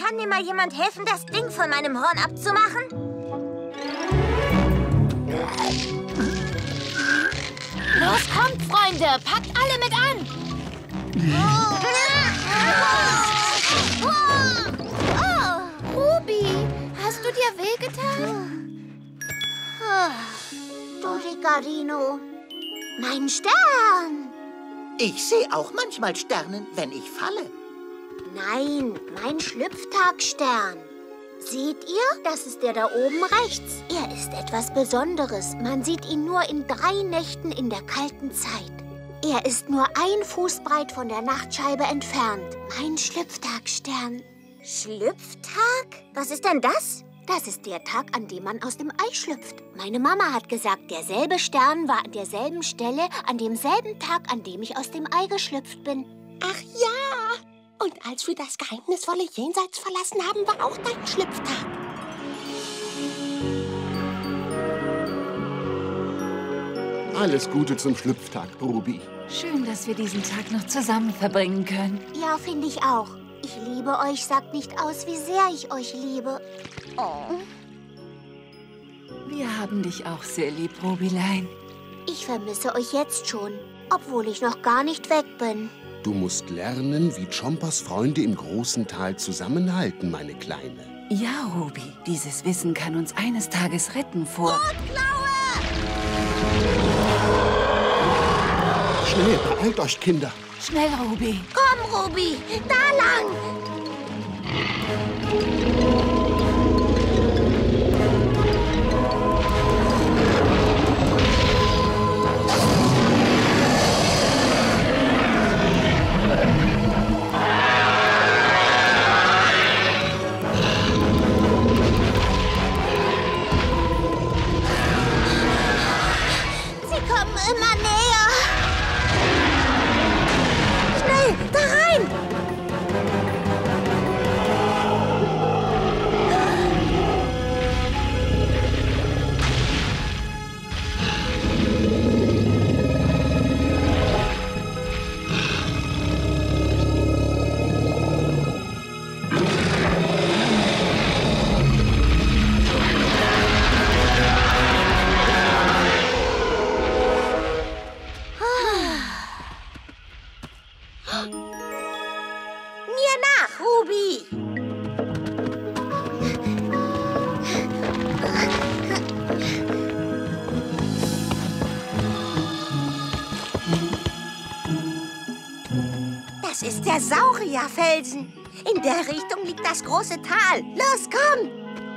Kann mir mal jemand helfen, das Ding von meinem Horn abzumachen? Los, kommt, Freunde! Packt alle mit an! Ruby, hast du dir wehgetan? Dorigarino, mein Stern! Ich sehe auch manchmal Sternen, wenn ich falle. Nein, mein Schlüpftagstern. Seht ihr? Das ist der da oben rechts. Er ist etwas Besonderes. Man sieht ihn nur in 3 Nächten in der kalten Zeit. Er ist nur 1 Fuß breit von der Nachtscheibe entfernt. Mein Schlüpftagstern. Schlüpftag? Was ist denn das? Das ist der Tag, an dem man aus dem Ei schlüpft. Meine Mama hat gesagt, derselbe Stern war an derselben Stelle, an demselben Tag, an dem ich aus dem Ei geschlüpft bin. Ach ja! Und als wir das geheimnisvolle Jenseits verlassen haben, war auch dein Schlüpftag. Alles Gute zum Schlüpftag, Ruby. Schön, dass wir diesen Tag noch zusammen verbringen können. Ja, finde ich auch. Ich liebe euch, sagt nicht aus, wie sehr ich euch liebe. Oh. Wir haben dich auch sehr lieb, Rubylein. Ich vermisse euch jetzt schon, obwohl ich noch gar nicht weg bin. Du musst lernen, wie Chompas Freunde im großen Tal zusammenhalten, meine Kleine. Ja, Ruby, dieses Wissen kann uns eines Tages retten vor... Rotklaue! Schnell, beeilt euch, Kinder. Schnell, Ruby. Komm, Ruby, da lang! Immer näher! Schnell, da rein! Mir nach, Ruby! Das ist der Saurierfelsen. In der Richtung liegt das große Tal. Los, komm!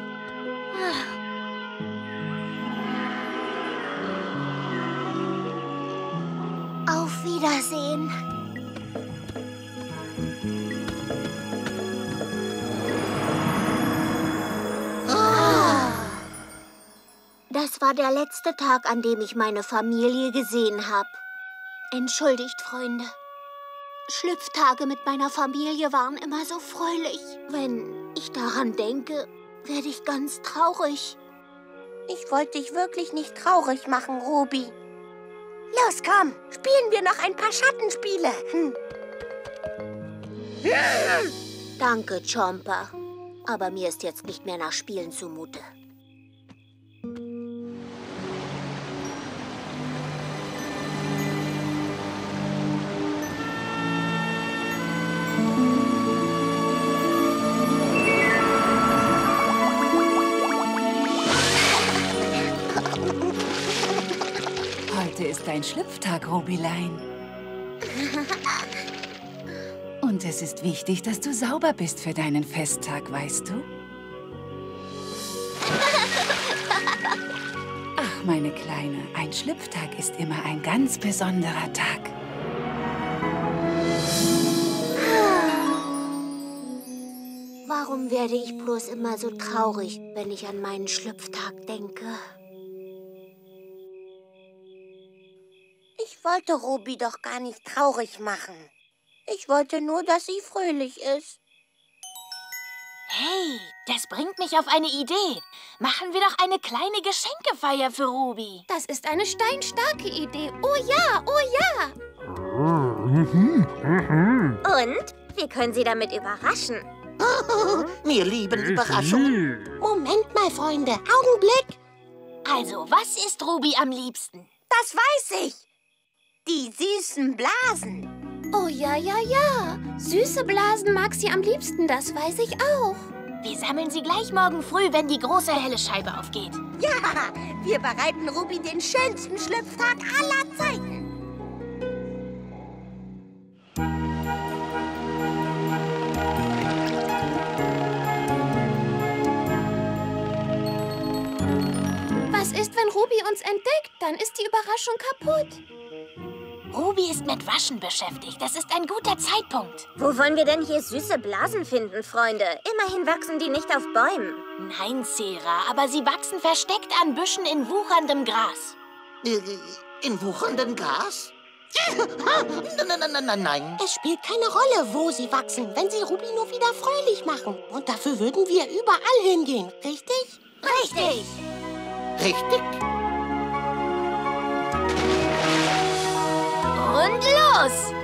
Auf Wiedersehen. Das war der letzte Tag, an dem ich meine Familie gesehen habe. Entschuldigt, Freunde. Schlüpftage mit meiner Familie waren immer so fröhlich. Wenn ich daran denke, werde ich ganz traurig. Ich wollte dich wirklich nicht traurig machen, Ruby. Los, komm, spielen wir noch ein paar Schattenspiele. Danke, Chompa. Aber mir ist jetzt nicht mehr nach Spielen zumute. Heute ist dein Schlüpftag, Rubylein. Und es ist wichtig, dass du sauber bist für deinen Festtag, weißt du? Ach, meine Kleine, ein Schlüpftag ist immer ein ganz besonderer Tag. Warum werde ich bloß immer so traurig, wenn ich an meinen Schlüpftag denke? Ich wollte Ruby doch gar nicht traurig machen. Ich wollte nur, dass sie fröhlich ist. Hey, das bringt mich auf eine Idee. Machen wir doch eine kleine Geschenkefeier für Ruby. Das ist eine steinstarke Idee. Oh ja, oh ja. Und wir können sie damit überraschen. Wir lieben Überraschungen. Moment mal, Freunde. Augenblick. Also, was isst Ruby am liebsten? Das weiß ich. Die süßen Blasen. Oh ja, ja, ja. Süße Blasen mag sie am liebsten, das weiß ich auch. Wir sammeln sie gleich morgen früh, wenn die große helle Scheibe aufgeht. Ja, wir bereiten Ruby den schönsten Schlüpftag aller Zeiten. Was ist, wenn Ruby uns entdeckt? Dann ist die Überraschung kaputt. Ruby ist mit Waschen beschäftigt. Das ist ein guter Zeitpunkt. Wo wollen wir denn hier süße Blasen finden, Freunde? Immerhin wachsen die nicht auf Bäumen. Nein, Sarah, aber sie wachsen versteckt an Büschen in wucherndem Gras. In wucherndem Gras? Nein. Es spielt keine Rolle, wo sie wachsen, wenn sie Ruby nur wieder fröhlich machen. Und dafür würden wir überall hingehen, richtig? Richtig! Richtig? Und los!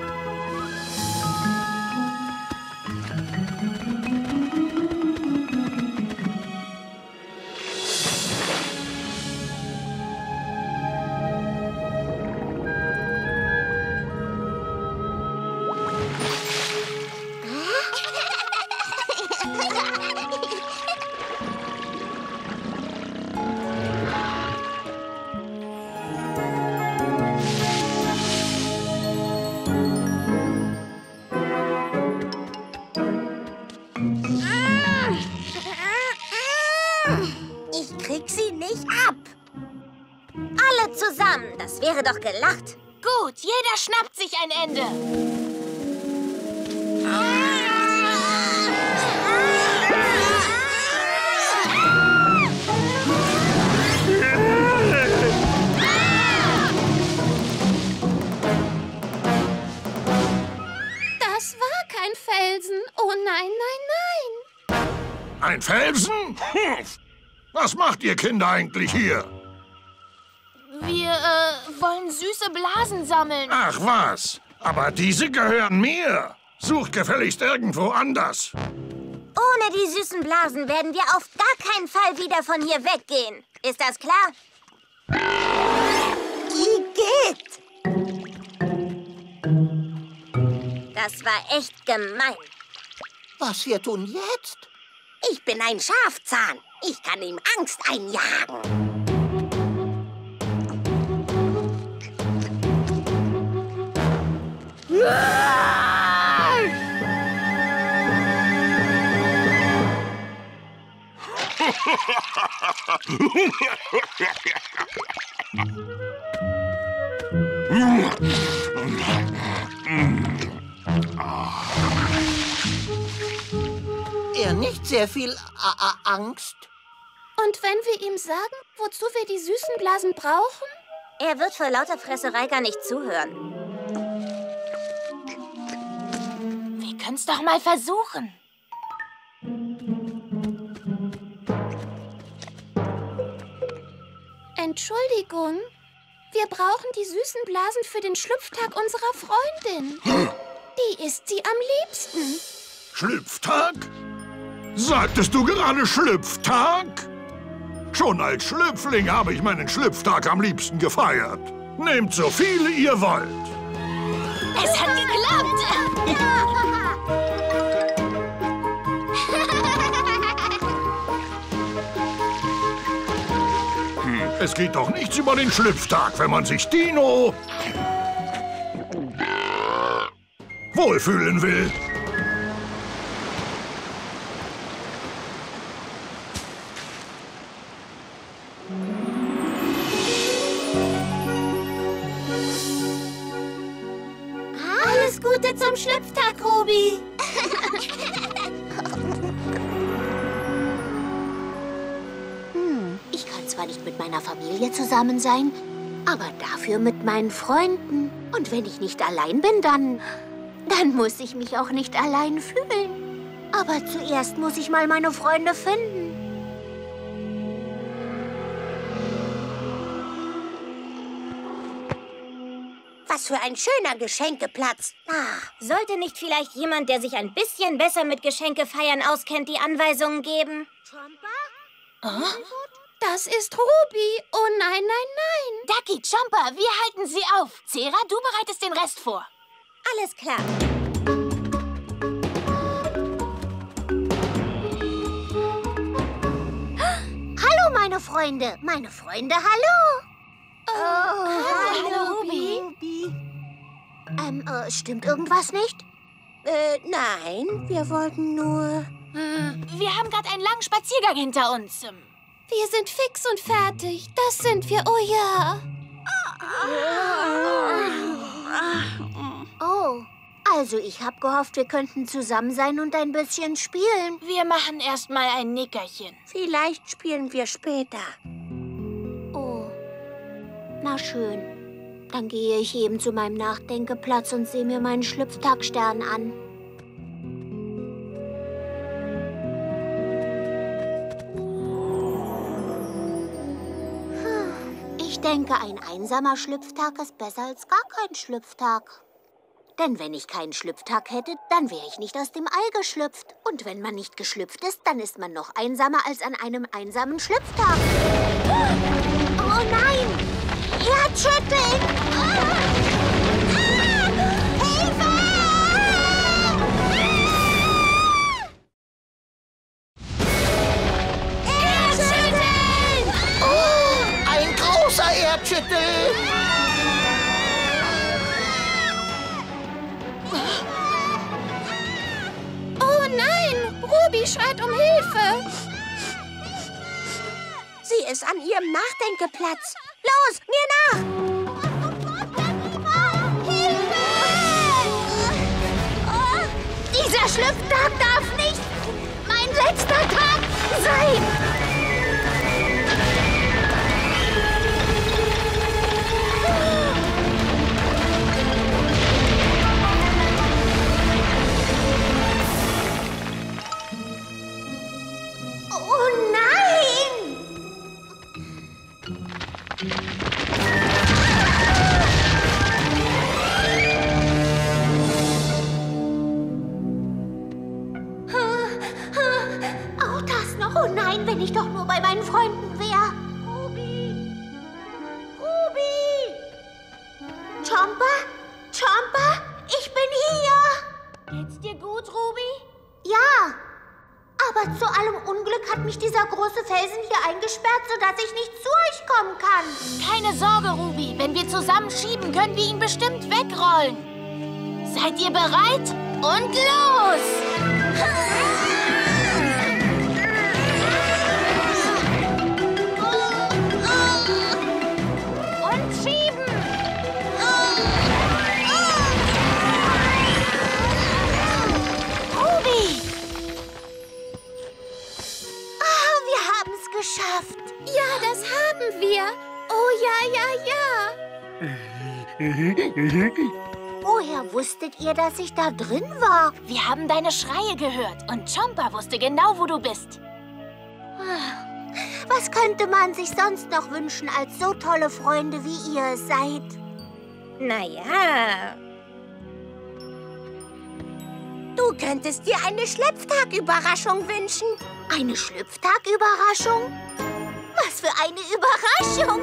Ich krieg sie nicht ab. Alle zusammen, das wäre doch gelacht. Gut, jeder schnappt sich ein Ende. Das war kein Felsen. Oh nein, nein, nein. Ein Felsen? Was macht ihr Kinder eigentlich hier? Wir, wollen süße Blasen sammeln. Ach was, aber diese gehören mir. Sucht gefälligst irgendwo anders. Ohne die süßen Blasen werden wir auf gar keinen Fall wieder von hier weggehen. Ist das klar? Igitt! Das war echt gemein. Was wir tun jetzt? Ich bin ein Schafzahn. Ich kann ihm Angst einjagen. Er nicht sehr viel Angst? Und wenn wir ihm sagen, wozu wir die süßen Blasen brauchen? Er wird vor lauter Fresserei gar nicht zuhören. Wir können's doch mal versuchen. Entschuldigung, wir brauchen die süßen Blasen für den Schlüpftag unserer Freundin. Die isst sie am liebsten. Schlüpftag? Sagtest du gerade Schlüpftag? Schon als Schlüpfling habe ich meinen Schlüpftag am liebsten gefeiert. Nehmt so viele ihr wollt. Es hat geklappt. Es geht doch nichts über den Schlüpftag, wenn man sich Dino wohlfühlen will. Alles Gute zum Schlüpftag, Ruby. Ich kann zwar nicht mit meiner Familie zusammen sein, aber dafür mit meinen Freunden. Und wenn ich nicht allein bin, dann muss ich mich auch nicht allein fühlen. Aber zuerst muss ich mal meine Freunde finden. Was für ein schöner Geschenkeplatz. Sollte nicht vielleicht jemand, der sich ein bisschen besser mit Geschenkefeiern auskennt, die Anweisungen geben? Das ist Ruby. Oh nein, nein, nein. Ducky, Chomper, wir halten sie auf. Zera, du bereitest den Rest vor. Alles klar. Hallo, meine Freunde. Meine Freunde, hallo. Hallo, Ruby. Stimmt irgendwas nicht? Nein, wir wollten nur... Wir haben gerade einen langen Spaziergang hinter uns. Wir sind fix und fertig. Das sind wir, oh ja. Oh, also ich habe gehofft, wir könnten zusammen sein und ein bisschen spielen. Wir machen erst mal ein Nickerchen. Vielleicht spielen wir später. Oh, na schön. Dann gehe ich eben zu meinem Nachdenkeplatz und sehe mir meinen Schlüpftagstern an. Ich denke, ein einsamer Schlüpftag ist besser als gar kein Schlüpftag. Denn wenn ich keinen Schlüpftag hätte, dann wäre ich nicht aus dem Ei geschlüpft. Und wenn man nicht geschlüpft ist, dann ist man noch einsamer als an einem einsamen Schlüpftag. Oh nein! Erdschütteln! Hilfe! Erdschütteln! Oh, ein großer Erdschüttel! Oh nein, Ruby schreit um Hilfe. Sie ist an ihrem Nachdenkeplatz. Los, mir nach! Dieser Schlüpftag darf nicht mein letzter Tag sein! Oh nein! Auch das noch. Oh nein, wenn ich doch nur bei meinen Freunden wäre. Ruby! Ruby! Chomper? Chomper? Ich bin hier! Geht's dir gut, Ruby? Ja, aber zu allem Unglück hat mich dieser große Felsen hier eingesperrt, sodass ich nicht zu euch kommen kann. Keine Sorge, Ruby. Wenn wir zusammen schieben, können wir ihn bestimmt wegrollen. Seid ihr bereit? Und los! Und schieben! Ruby! Wir haben es geschafft. Ja, das haben wir. Oh ja, ja, ja. Woher wusstet ihr, dass ich da drin war? Wir haben deine Schreie gehört und Chomper wusste genau, wo du bist. Was könnte man sich sonst noch wünschen als so tolle Freunde, wie ihr es seid? Naja, Du könntest dir eine Schlüpftag-Überraschung wünschen. Eine Schlüpftag-Überraschung? Was für eine Überraschung!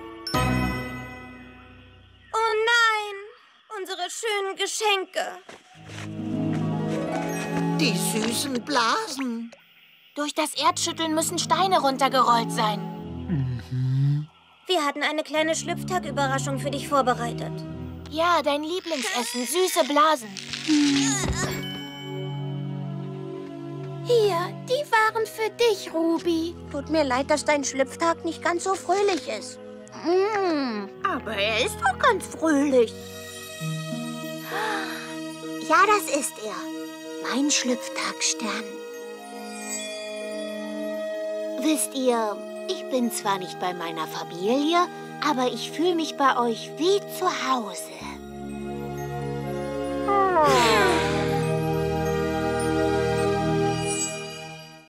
oh nein, unsere schönen Geschenke. Die süßen Blasen. Durch das Erdschütteln müssen Steine runtergerollt sein. Wir hatten eine kleine Schlüpftag-Überraschung für dich vorbereitet. Ja, dein Lieblingsessen, süße Blasen. Hier, die waren für dich, Ruby. Tut mir leid, dass dein Schlüpftag nicht ganz so fröhlich ist. Aber er ist doch ganz fröhlich. Ja, das ist er. Mein Schlüpftagstern. Wisst ihr, ich bin zwar nicht bei meiner Familie, aber ich fühle mich bei euch wie zu Hause.